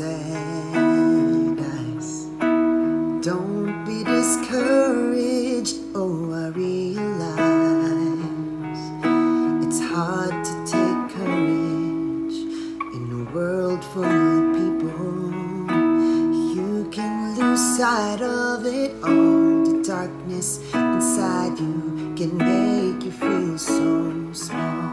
sad eyes. Don't be discouraged, oh I realize it's hard to take courage in a world full of people. You can lose sight of it all. The darkness inside you can make you feel so small.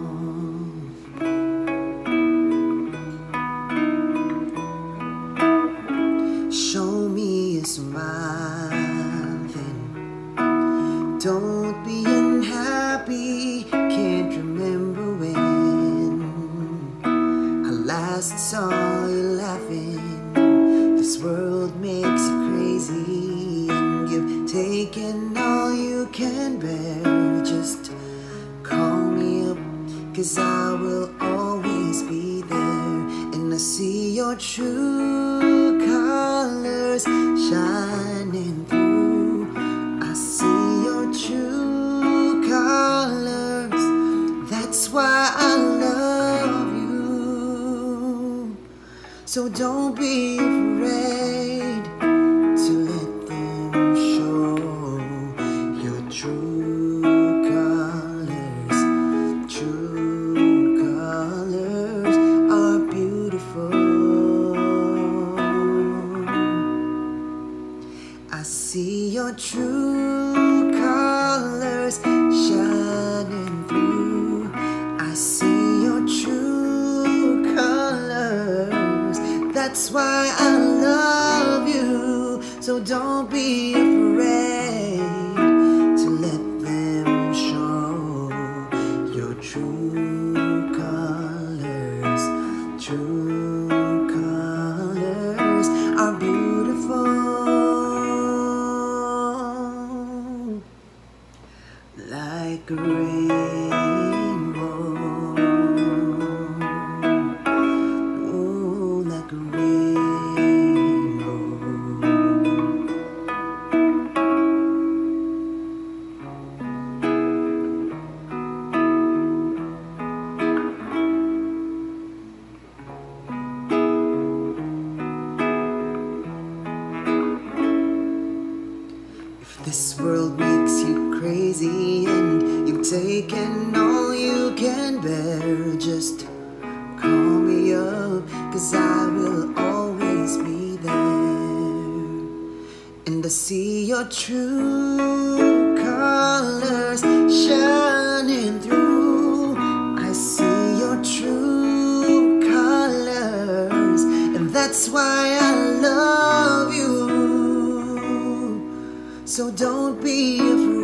Show me a smile then. Don't be unhappy. Can't remember when I last saw you laughing. This world makes you crazy, and you've taken all you can bear. Just call me up, 'cause I will always be there. And I see your true colors shining through. I see your true colors. That's why I love you. So don't be afraid to let them show your true colors. True colors are beautiful. I see your true colors shining through. I see your true colors. That's why I love you. So don't be afraid to let them show your true colors. True colors are beautiful. Like a rainbow, oh, like a rainbow. If this world makes you crazy and you've taken all you can bear, just call me up, 'cause I will always be there. And I see your true colors shining through. I see your true colors, and that's why I love you. So don't be afraid